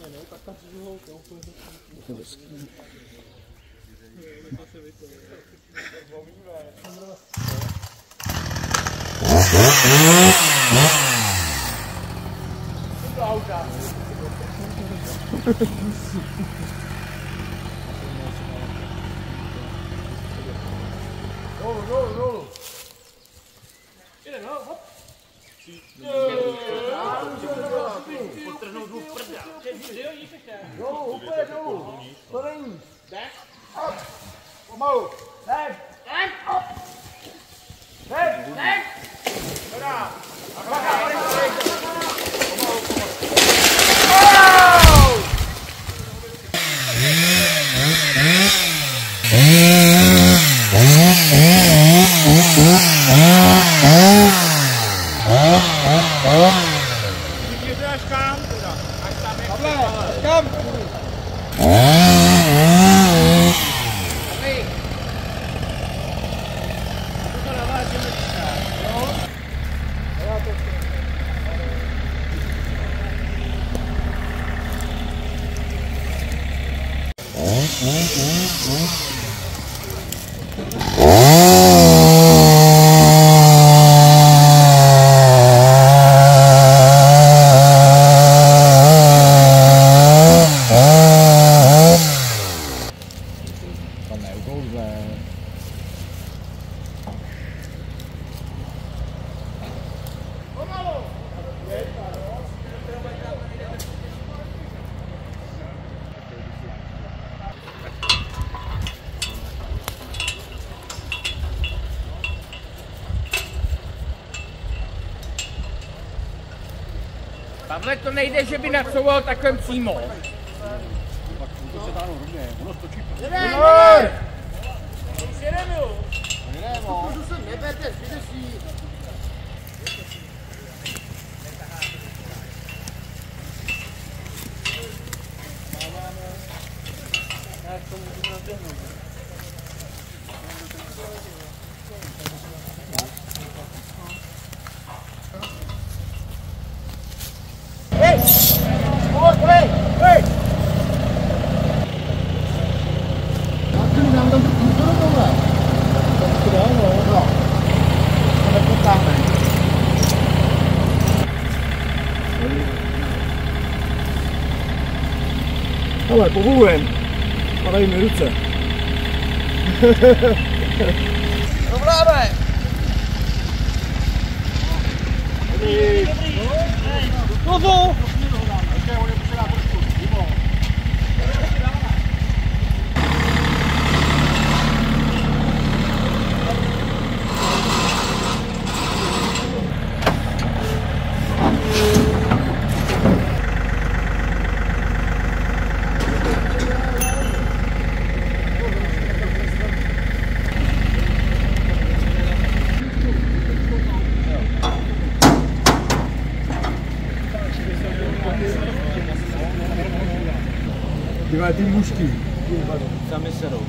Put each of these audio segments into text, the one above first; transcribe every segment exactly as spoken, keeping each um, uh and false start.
Dolů, dolů, dolů. Jde, no, hop. Potrhnout mu prda. Dolů, úplně dolů. To není. Jdeš? Hop. Pomalu. Jdeš. Jdeš. Hop. Jdeš. Jdeš. Dobrá. A bacha, jdeš. Pomalu, pomalu. Pavle, to nejde, že by nacouval takhle přímo. To se táhnou rovně, ono stočí. Jedeme! Jedeme! Jedeme, jo! Jedeme, jo! To se neberte, vydrží. Já to můžu naběhnout. Hej! Pomoc, hej! Hej! Já jsem dám tam tu kůzor tohle. Tak to dám, no. No. To nepotáhne. Hele, povolujem. Padají mi ruce. Ovládáme! Dobrý. Dobrý. Dívaj, ty mužky. Sami sedou.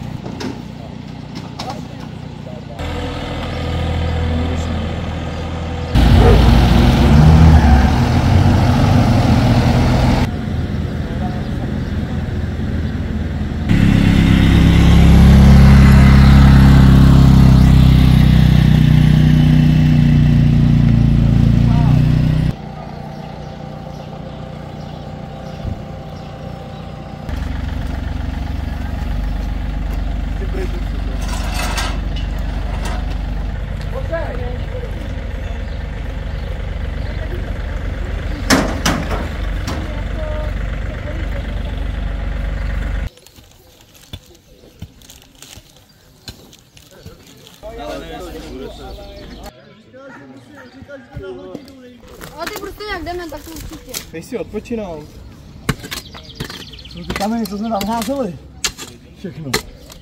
Ale ty prostě jak jdeme, tak to určitě. Nech si odpočinout. Jsou ty kameny, co jsme tam házeli. Všechno.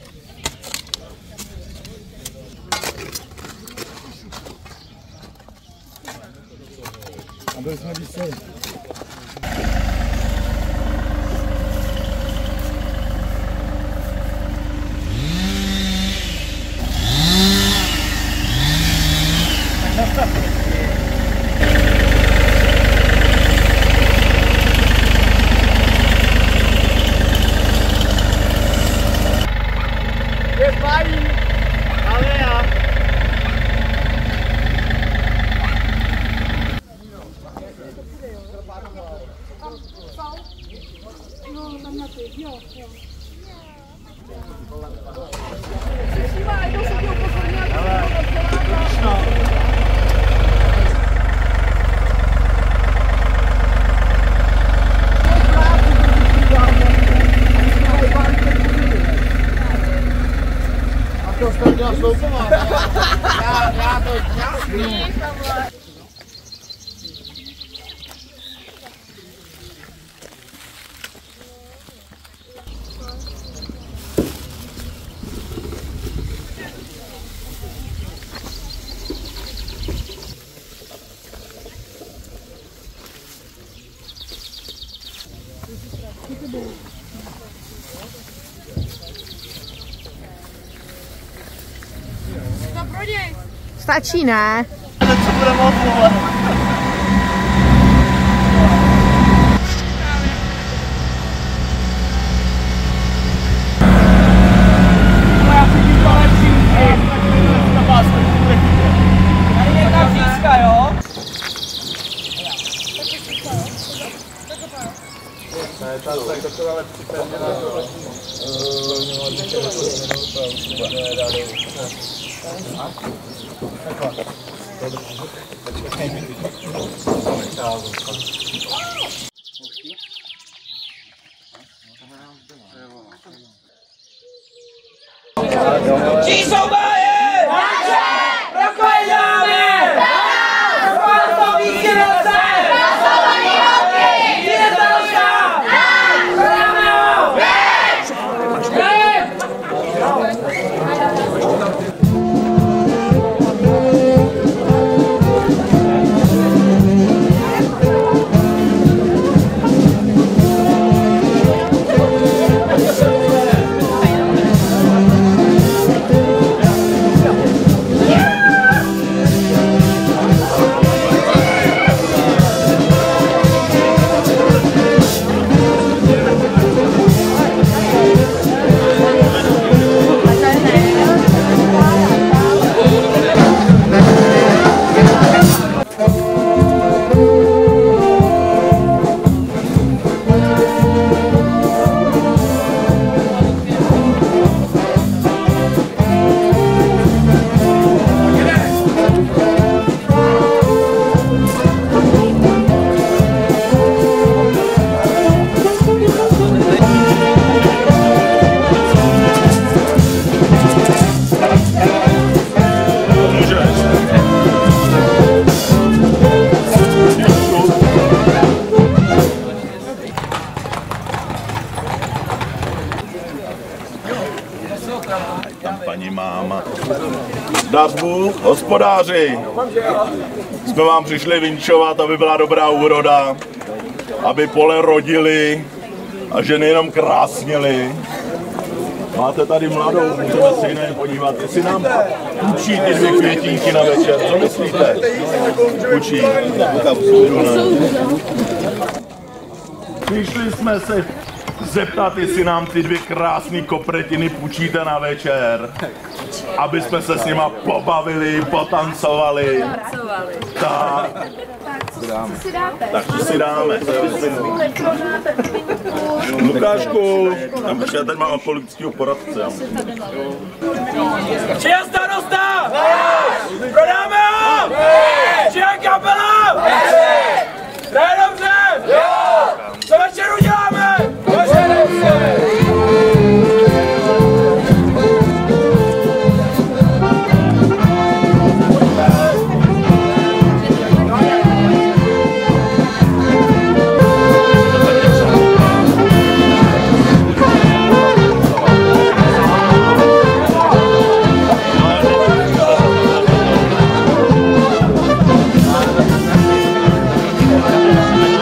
A byli jsme vyseli. tam na ty, jo, jo. A to jste dělal sloupovat. Já, já to dělám. Stačí, ne? Tam paní máma. Dazbu, hospodáři, jsme vám přišli vinčovat, aby byla dobrá úroda, aby pole rodily a ženy jenom krásněly. Máte tady mladou, můžeme se jiné podívat, jestli nám učí ty dvě květínky na večer, co myslíte? Učí. Přišli jsme se zeptat, jestli nám ty dvě krásné kopretiny půjčíte na večer, aby jsme se s nima pobavili, potancovali. Tak. Tak to si dáme. Lukášku, já tady mám politického poradce. Čeho starosta? Prodáme ho! Čeho kapela? To je dobře! Co večer uděláme? Thank you.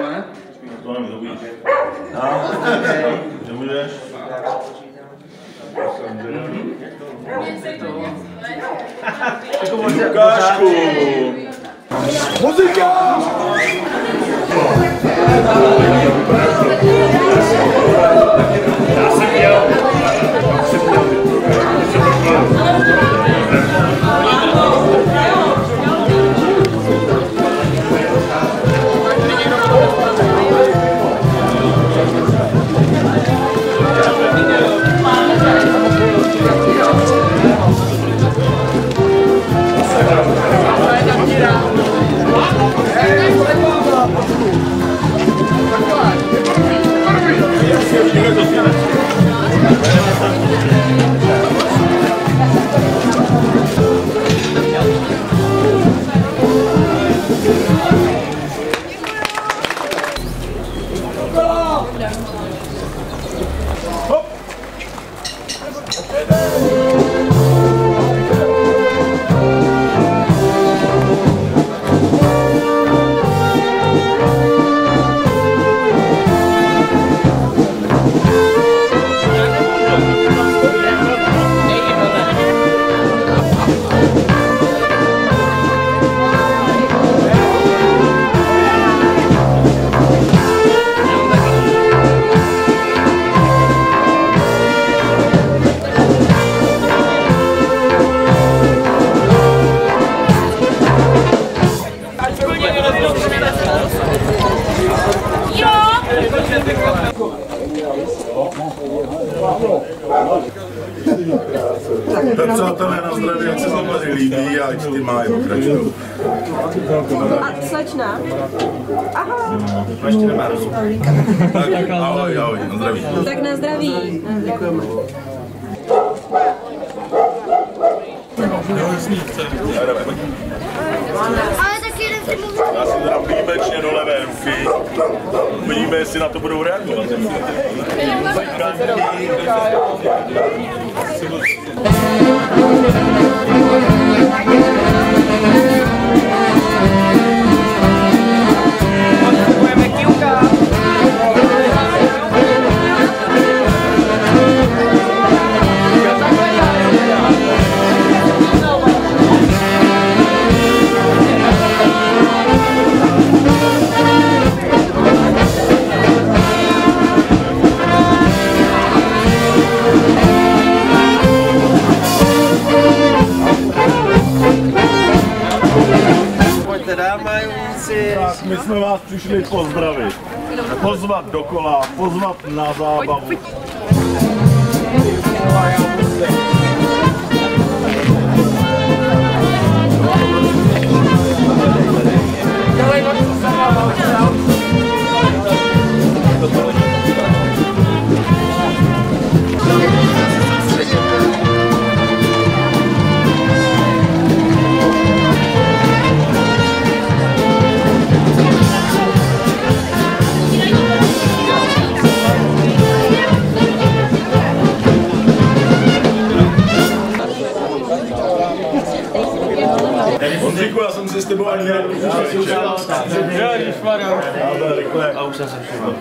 ne? To nemůžeš. Nemůžeš? Lukášku! Muzika! Já jsem měl. Tak přátelé, na zdraví, jak se vám tady líbí a ať ty máj pokračují. A slečna? Aha. Ještě nemá rozum. Tak ahoj, ahoj, na zdraví. Tak na zdraví. Děkujeme. Ale tak jeden si můžu. Já si dám výjimečně do levé ruky. Uvidíme, jestli na to budou reagovat. Tak my jsme vás přišli pozdravit, pozvat do kola, pozvat na zábavu. Ondříku, já jsem si s tebou ani nevěděl. A už jsem se všiml.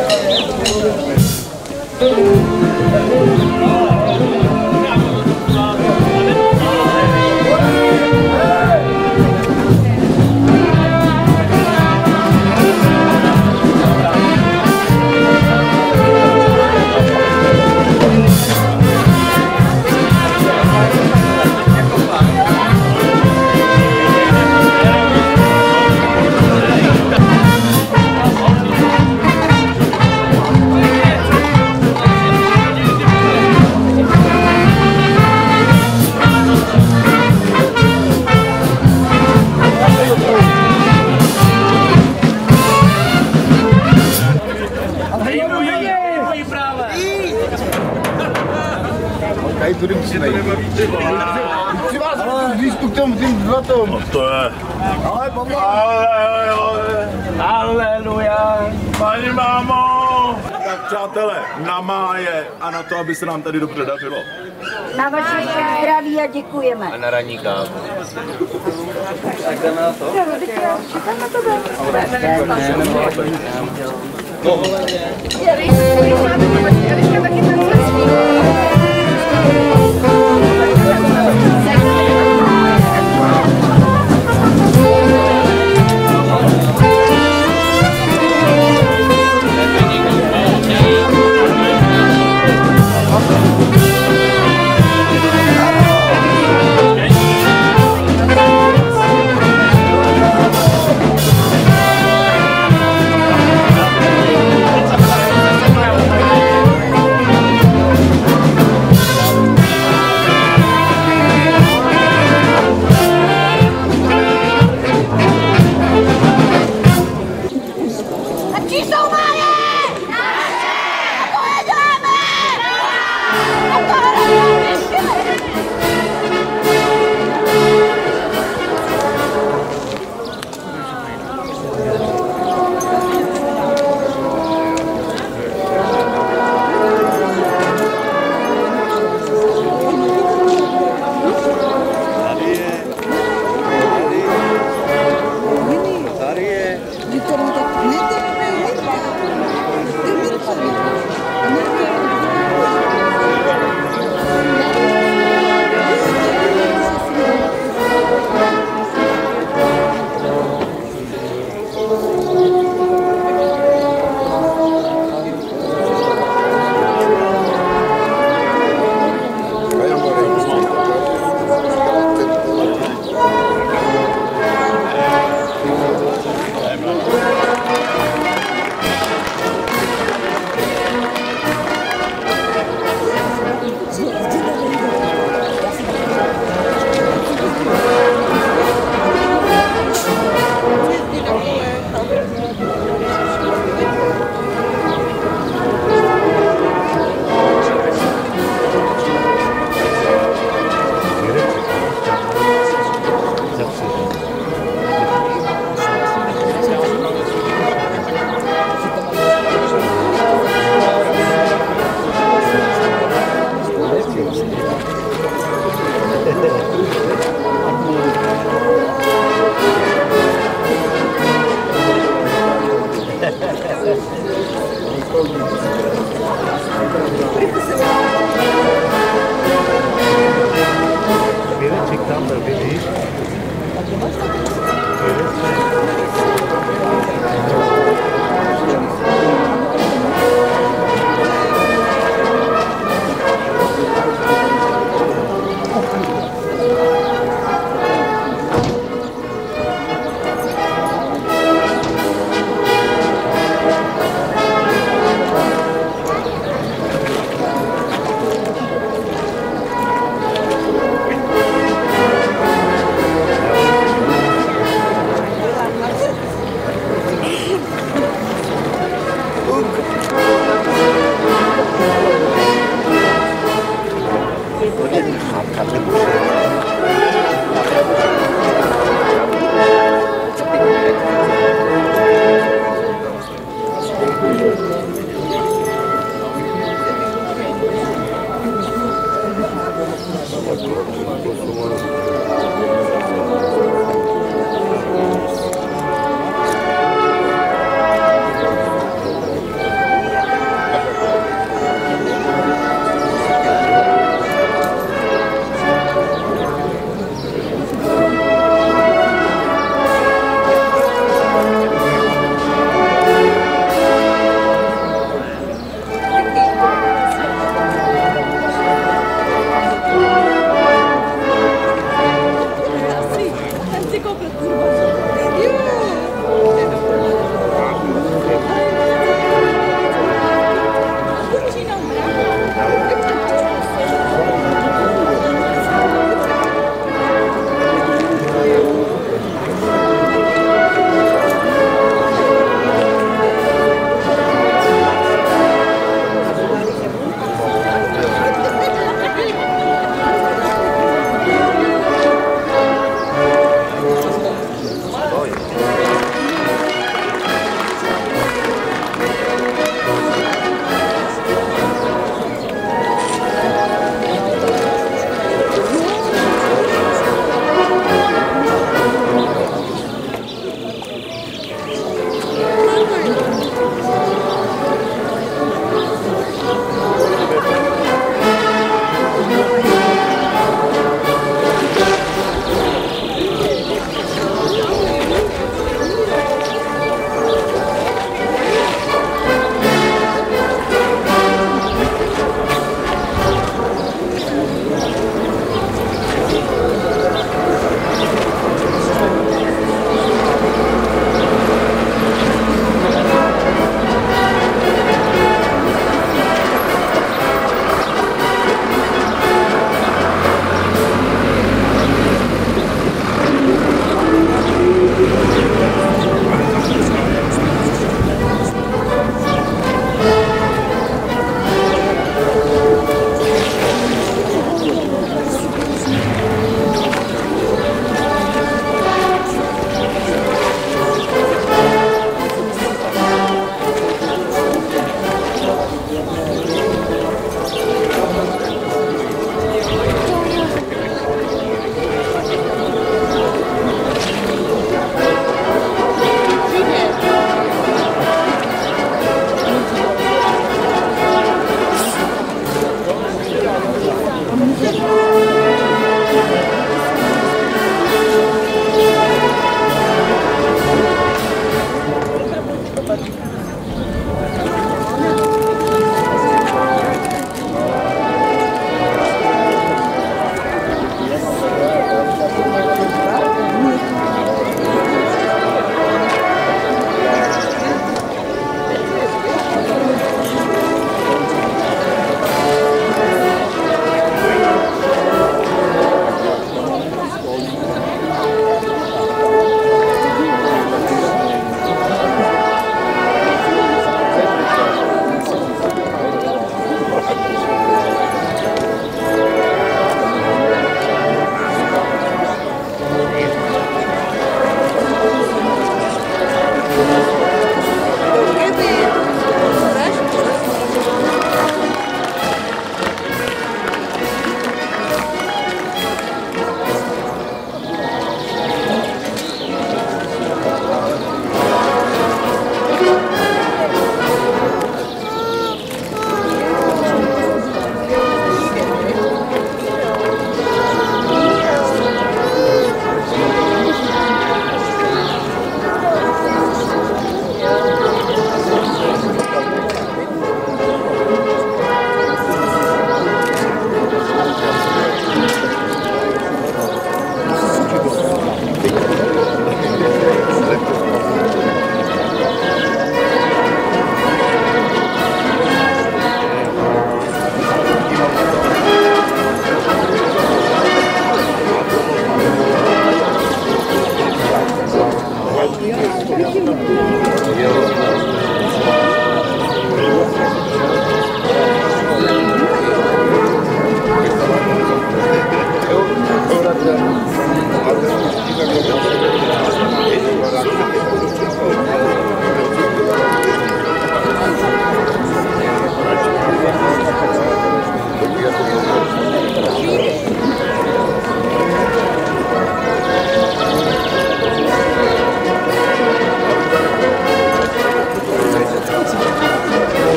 Tady tudy musíme jít. Chci vás blízku k tomu tím zlatom. No to je. Ale pomalu. Aleluja. Pani mámo! Tak přátelé, na máje a na to, aby se nám tady dobře dařilo. Na vaše zdraví a děkujeme. A na ranní kávu. Tak jdeme na to? Jo, čekám na tebe. No, Eliška taky pracuje s ním.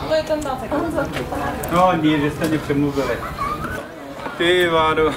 To je ten tátek. No, díky, že jste mě přemluvili. Ty vádo.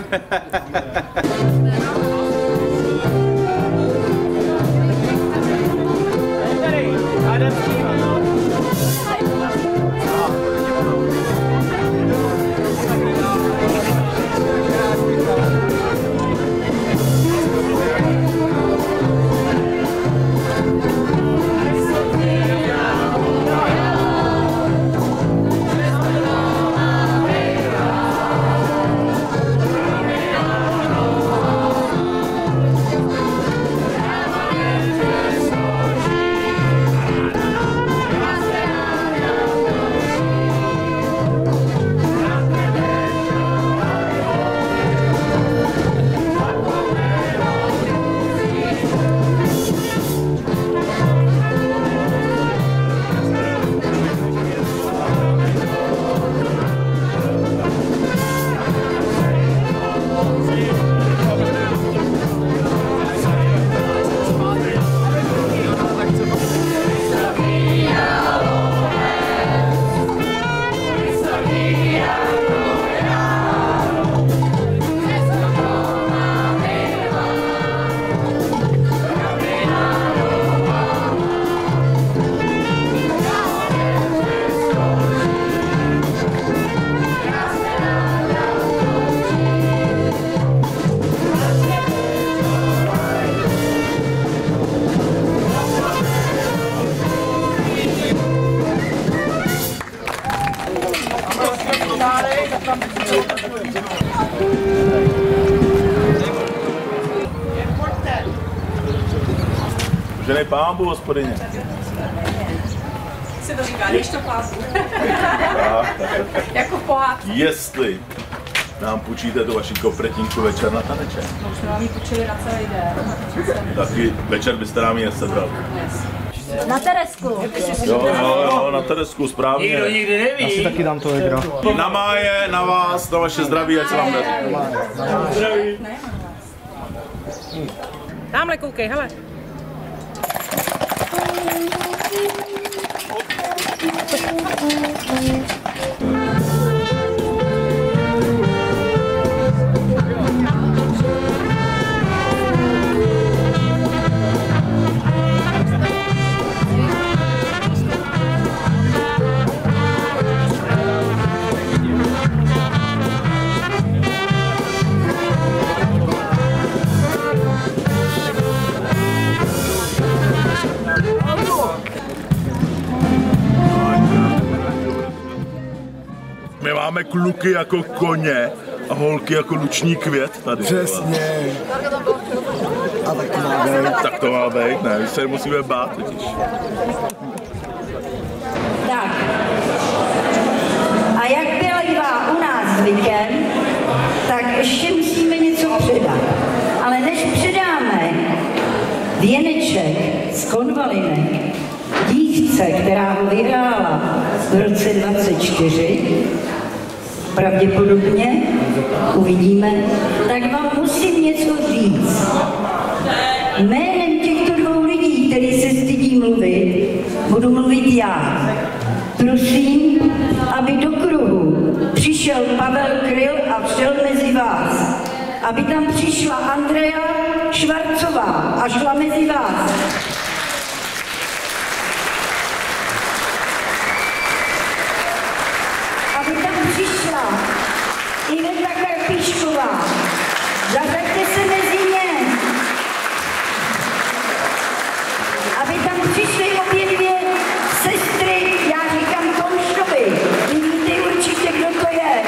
Ženej pámbu, hospodyně. Si to říká, než to pásu. Jako pohádku. Jestli nám půjčíte tu vaši kopretínku večer na taneček. No už jsme vám ji půjčili na celý den. Taky večer byste nám ji nesebral. Na Teresku. Jo, jo, jo, na Teresku, správně. Nikdo nikdy neví. Já si taky dám to hydro. Na máje, na vás, na vaše zdraví, ať se vám daří. Zdraví. Tamhle koukej, hele. My máme kluky jako koně a holky jako luční květ tady. Přesně. A tak to má být. Tak to má být, ne, my se musíme bát totiž. Tak. A jak bývá u nás zvykem, tak ještě musíme něco předat. Ale než předáme věneček z konvalinek dívce, která ho vyhrála v roce dvacet čtyři, pravděpodobně, uvidíme, tak vám musím něco říct. Jménem těchto dvou lidí, který se stydí mluvit, budu mluvit já. Prosím, aby do kruhu přišel Pavel Kryl a všel mezi vás. Aby tam přišla Andrea Švarcová a šla mezi vás. Aby tam přišla Iveta Karpíšková. Zařaďte se mezi ně. Aby tam přišly obě dvě sestry, já říkám Tomštovi. Vy víte určitě, kdo to je.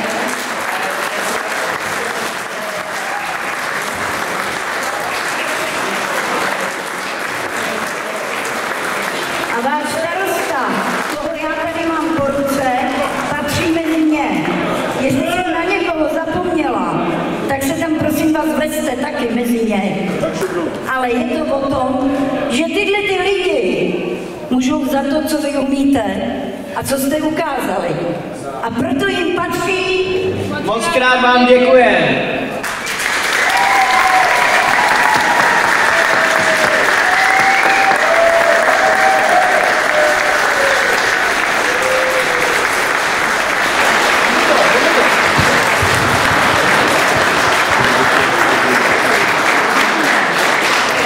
A váš starosta, toho já tady mám po ruce, patří mezi mě. Jestli jsem na někoho zapomněla, tak se tam prosím vás vezte taky mezi mě. Ale je to o tom, že tyhle ty lidi můžou za to, co vy umíte a co jste ukázali. A proto jim patří... Moc krát vám děkujeme.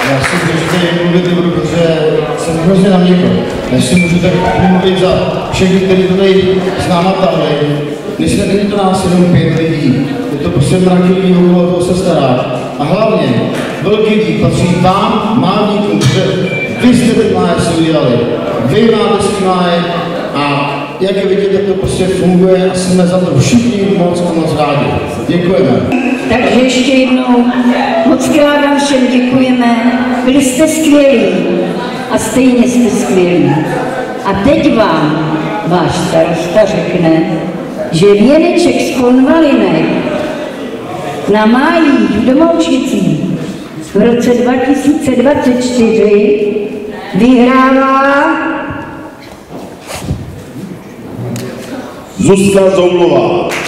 Já si přečte jednu větu, protože jsem hrozně na měko. Než si můžu tak mluvit za všechny, kteří to tady s náma tahli. Dneska není to nás jenom pět lidí. Je to prostě mraky lidí, okolo toho se stará. A hlavně, velký dík patří vám, mávníkům, protože vy jste teď máje si udělali. Vy máte si máje a jak je vidět, jak to prostě funguje a jsme za to všichni moc a moc rádi. Děkujeme. Takže ještě jednou moc krát vám všem děkujeme. Byli jste skvělí a stejně jste skvělí. A teď vám váš starosta řekne, že věneček z konvalinek na májích v Domovčicích v roce dva tisíce dvacet čtyři vyhrává Zuzka Zoulová.